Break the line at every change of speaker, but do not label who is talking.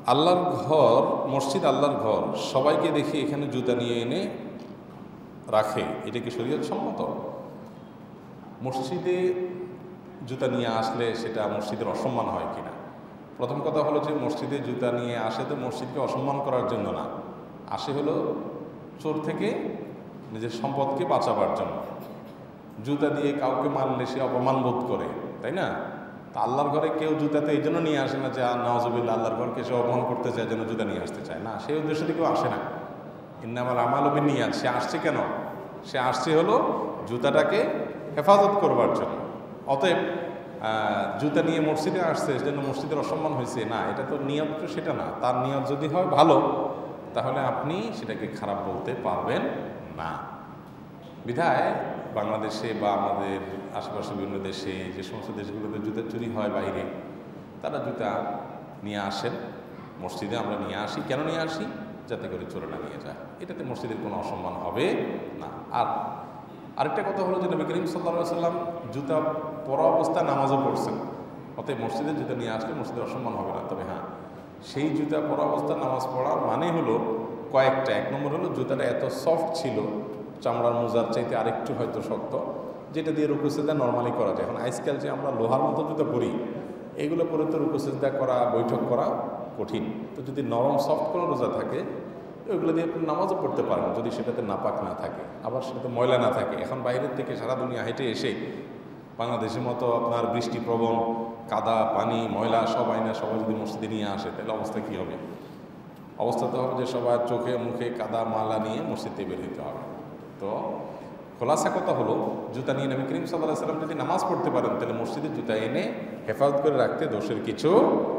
আল্লাহর ঘর, মসজিদ আল্লাহর ঘর, সবাইকে দেখি এখানে জুতা নিয়ে এনে রাখে, এটা কি শরীয়ত সম্মত? মসজিদে জুতা নিয়ে আসলে সেটা মসজিদের অসম্মান হয় কিনা? প্রথম কথা হলো যে মসজিদে জুতা নিয়ে আসে তো মসজিদকে অসম্মান করার জন্য না, আসে হলো চোর থেকে নিজের সম্পদকে বাঁচাবার জন্য। জুতা দিয়ে কাউকে মারলে সে অপমান বোধ করে, তাই না? তা আল্লাহর ঘরে কেউ জুতাতে এই জন্য নিয়ে আসে না যে নওয়াজুবিল্লাহ আল্লাহর ঘরকে সে অপমান করতে চায়, যেন জুতা নিয়ে আসতে চায় না, সেই উদ্দেশ্য থেকে কেউ আসে না। ইন্নামাল আমালু বিন্নিয়াত, সে আসছে কেন? সে আসছে হলো জুতাটাকে হেফাজত করবার জন্য। অতএব জুতা নিয়ে মসজিদে আসছে সেজন্য মসজিদের অসম্মান হয়েছে না, এটা তো নিয়ত, তো সেটা না। তার নিয়ত যদি হয় ভালো, তাহলে আপনি সেটাকে খারাপ বলতে পারবেন না। বিধায় বাংলাদেশে বা আমাদের আশেপাশে বিভিন্ন দেশে, যে সমস্ত দেশগুলোতে জুতা চুরি হয় বাইরে, তারা জুতা নিয়ে আসেন মসজিদে, আমরা নিয়ে আসি। কেন নিয়ে আসি? যাতে করে চোরে না নিয়ে যায়, এটাতে মসজিদের কোনো অসম্মান হবে না। আর আরেকটা কথা হলো যে নবী করিম সাল্লাল্লাহু আলাইহি ওয়াসাল্লাম জুতা পরা অবস্থায় নামাজও পড়ছেন, অতএব মসজিদে জুতা নিয়ে আসলে মসজিদের অসম্মান হবে না। তবে হ্যাঁ, সেই জুতা পরা অবস্থায় নামাজ পড়ার মানে হলো কয়েকটা। এক নম্বর হলো জুতাটা এত সফট ছিল, চামড়ার মোজার চাইতে আরেকটু হয়তো শক্ত, যেটা দিয়ে রুকু সিজদা নর্মালি করা যায়। এখন আজকাল যে আমরা লোহার মতো জুতা পরি, এগুলো পরে তো রুকু সিজদা করা, বৈঠক করা কঠিন। তো যদি নরম সফট কোনো রোজা থাকে, ওইগুলো দিয়ে আপনি নামাজও পড়তে পারেন, যদি সেটাতে নাপাক না থাকে, আবার সেটাতে ময়লা না থাকে। এখন বাইরের থেকে সারা দুনিয়া হেঁটে এসে বাংলাদেশের মতো আপনার বৃষ্টিপ্রবণ, কাদা পানি ময়লা সব আইনা সবাই যদি মসজিদে নিয়ে আসে, তাহলে অবস্থা কী হবে? অবস্থা তো হবে যে সবার চোখে মুখে কাদা মালা নিয়ে মসজিদে বের হতে হবে। তো খোলাসা কথা হলো, জুতা নিয়ে নবী করিম সাল্লাল্লাহু আলাইহি ওয়াসাল্লাম যদি নামাজ পড়তে পারেন, তাহলে মসজিদে জুতা এনে হেফাজত করে রাখতে দোষের কিছু